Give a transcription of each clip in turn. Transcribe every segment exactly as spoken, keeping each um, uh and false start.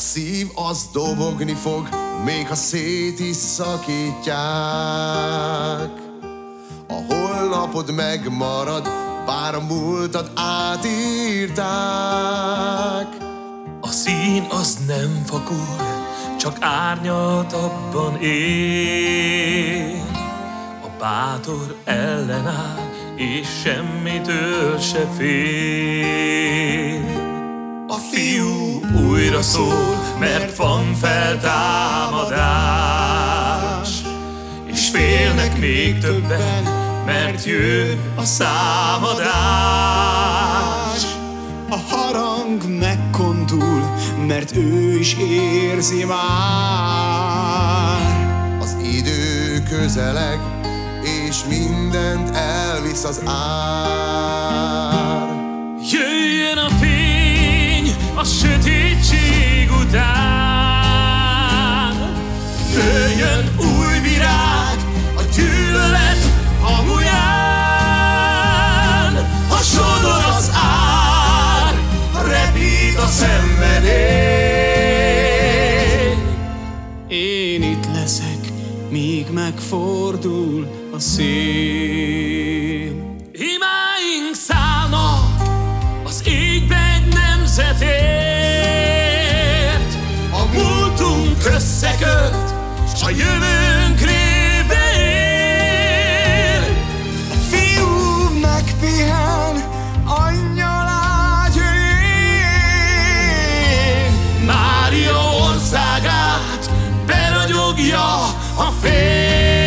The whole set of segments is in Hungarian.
szív az dobogni fog, még ha szét is szakítják. A holnapod megmarad, bár a múltad átírták. A szín az nem fakul, csak árnyaltabban él. A bátor ellenáll, és semmitől se fél. A fiú újra szól, mert van feltámadás, és félnek még többen, mert jön a számadás. A harang megkondul, mert ő is érzi már. Az idő közeleg, és mindent elvisz az ár. Jöjjön a fény a sötétség után, jöjjön új virág a gyűlölet hamuján. Ha sodor az ár, repít a szenvedély. Én itt leszek, míg megfordul a szél. Imáink szállnak az égbe egy nemzetért. A múltunk összeköt, s a jövőnk révbe ér. A fiú megpihen angyal ágyén. Mária országát beragyogja a fény.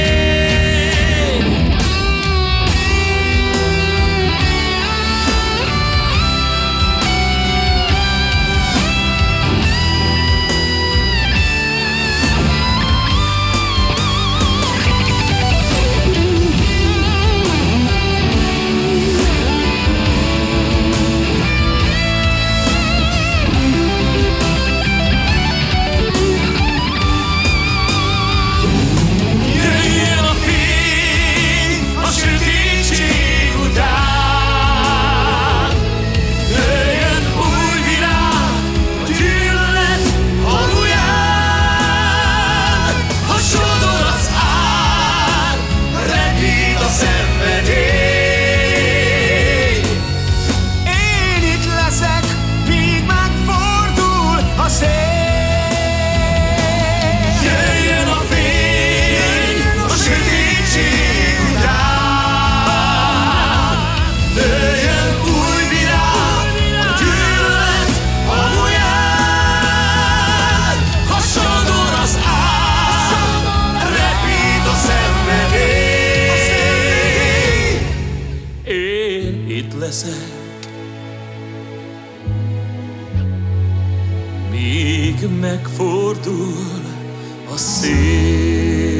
Itt leszek, míg megfordul a szél.